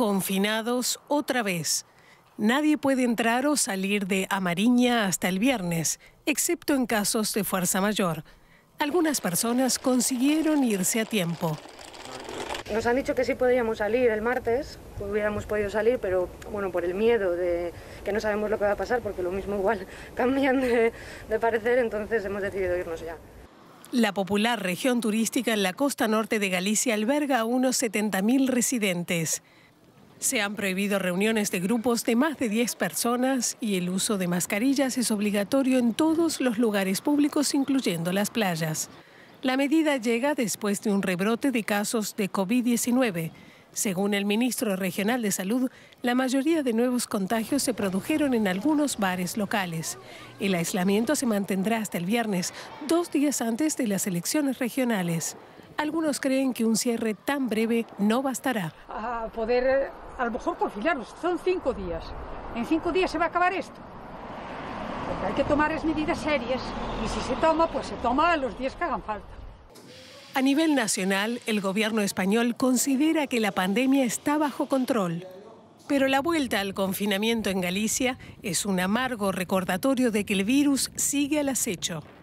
Confinados otra vez. Nadie puede entrar o salir de Amariña hasta el viernes, excepto en casos de fuerza mayor. Algunas personas consiguieron irse a tiempo. Nos han dicho que sí podíamos salir el martes, hubiéramos podido salir, pero bueno, por el miedo de que no sabemos lo que va a pasar, porque lo mismo igual cambian de parecer, entonces hemos decidido irnos ya. La popular región turística en la costa norte de Galicia alberga a unos 70.000 residentes. Se han prohibido reuniones de grupos de más de 10 personas y el uso de mascarillas es obligatorio en todos los lugares públicos, incluyendo las playas. La medida llega después de un rebrote de casos de COVID-19. Según el ministro regional de Salud, la mayoría de nuevos contagios se produjeron en algunos bares locales. El aislamiento se mantendrá hasta el viernes, 2 días antes de las elecciones regionales. Algunos creen que un cierre tan breve no bastará. A poder, a lo mejor confinarnos, son 5 días. ¿En 5 días se va a acabar esto? Porque hay que tomar medidas serias y si se toma, pues se toma los días que hagan falta. A nivel nacional, el gobierno español considera que la pandemia está bajo control. Pero la vuelta al confinamiento en Galicia es un amargo recordatorio de que el virus sigue al acecho.